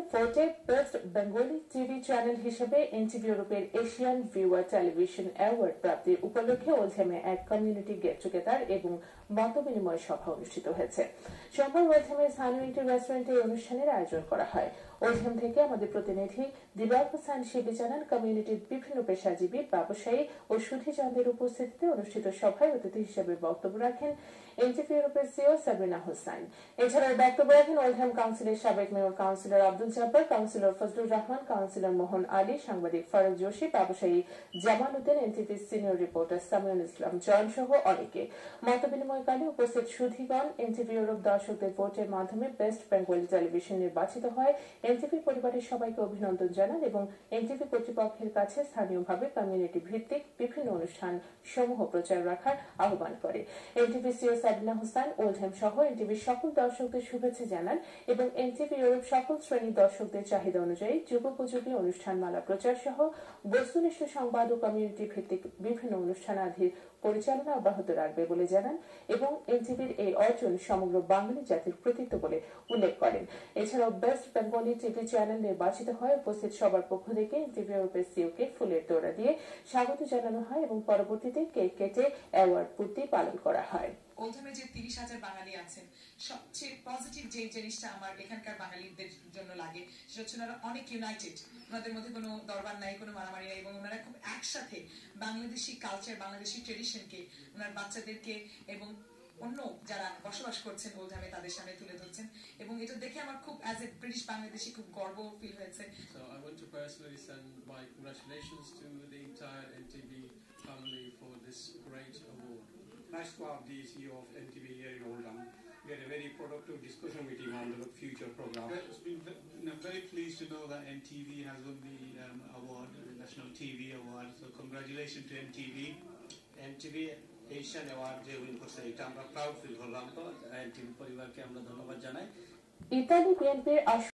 ভোটে best Bengali TV channel হিসেবে NTV ইউরোপের এশিয়ান ভিউয়ার টেলিভিশন অ্যাওয়ার্ড প্রাপ্তির উপলক্ষে ওলথ্যামে এক কমিউনিটি গেট টুগেদার এবং মতবিনিময় সভা অনুষ্ঠিত হয়েছে। সোমবার ওলথ্যামের স্থানীয় একটি রেস্টুরেন্টে এই অনুষ্ঠানের আয়োজন করা হয়। ওলথ্যাম থেকে আমাদের প্রতিনিধি দিবাকর হোসেন শিবি জানান, কমিউনিটির বিভিন্ন পেশাজীবী, ব্যবসায়ী ও সুধীজনদের উপস্থিতিতে অনুষ্ঠিত সভায় অতিথি হিসেবে বক্তব্য রাখেন এনটিভি ইউরোপের সিইও সাবরিনা হোসাইন। এছাড়াও বক্তব্য রাখেন ওলথ্যাম কাউন্সিলের সাবেক mayor councillor Abdul Jabbar, councillor Fazlur Rahman, councillor Mohan Ali, সাংবাদিক ফারুক জোশী, ব্যবসায়ী জামাল উদ্দিন, এনটিভির সিনিয়র রিপোর্টার সামিউল ইসলাম জয়ন সহ অনেকে। মতবিনিময়কালে উপস্থিত সুধীগণ এনটিভি ইউরোপ দর্শকদের ভোটের মাধ্যমে বেস্ট বেঙ্গলি টেলিভিশন নির্বাচিত হয়। এনটিভি পরিবারের সবাইকে অভিনন্দন জানান এবং এনটিভি কর্তৃপক্ষের কাছে স্থানীয়ভাবে কমিউনিটি ভিত্তিক বিভিন্ন অনুষ্ঠান সমূহ প্রচার রাখার আহ্বান করে। NTV CEO Sabrina Hossain Waltham সহ এনটিভির সকল দর্শকদের শুভেচ্ছা জানান এবং এনটিভি ইউরোপ সকল শ্রেণীর দর্শকদের চাহিদা অনুযায়ী যুগোপযোগী অনুষ্ঠানমালা প্রচার সহ বস্তুনিষ্ঠ সংবাদ ও কমিউনিটি ভিত্তিক বিভিন্ন অনুষ্ঠানাদির পরিচালনা অব্যাহত রাখবে বলে জানান এবং এনটিভির এই অর্জন সমগ্র বাঙালি জাতির কৃতিত্ব বলে উল্লেখ করেন। এছাড়াও বেস্ট বেঙ্গলি টিভি চ্যানেল নির্বাচিত হয়। উপস্থিত সবার পক্ষ থেকে এনটিভি ইউরোপের সিইওকে ফুলের তোড়া দিয়ে স্বাগত জানানো হয় এবং পরবর্তীতে কেক কেটে অ্যাওয়ার্ড পূর্তি পালন করা হয়। ওলথ্যামে যে ৩০,০০০ বাঙালি আছেন, সবচেয়ে পজিটিভ যে জিনিসটা আমার এখানকার বাঙালিদের জন্য লাগে সেটা হচ্ছে ওনারা অনেক ইউনাইটেড। ওনাদের মধ্যে কোনো দরবার নাই, কোনো মারামারি নাই এবং ওনারা খুব একসাথে বাংলাদেশি কালচার, বাংলাদেশি ট্রেডিশনকে ওনার বাচ্চাদেরকে এবং অন্য যারা বসবাস করছেন ওলথ্যামে তাদের সামনে তুলে ধরছেন এবং এটা দেখে আমার খুব অ্যাজ এ ব্রিটিশ বাংলাদেশি খুব গর্ব ফিল হয়েছে। So I want to personally send my congratulations to the entire NTV family for this great award. Nice to have the CEO of NTV here in Oldham. We had a very productive discussion meeting on the future program. I'm very pleased to know that NTV has won the award, the National TV Award. So congratulations to NTV. NTV Asian Award যে win করছে, এটা আমরা proud feel করলাম। তো NTV পরিবারকে আমরা ধন্যবাদ জানাই। ইতালি বিএনপির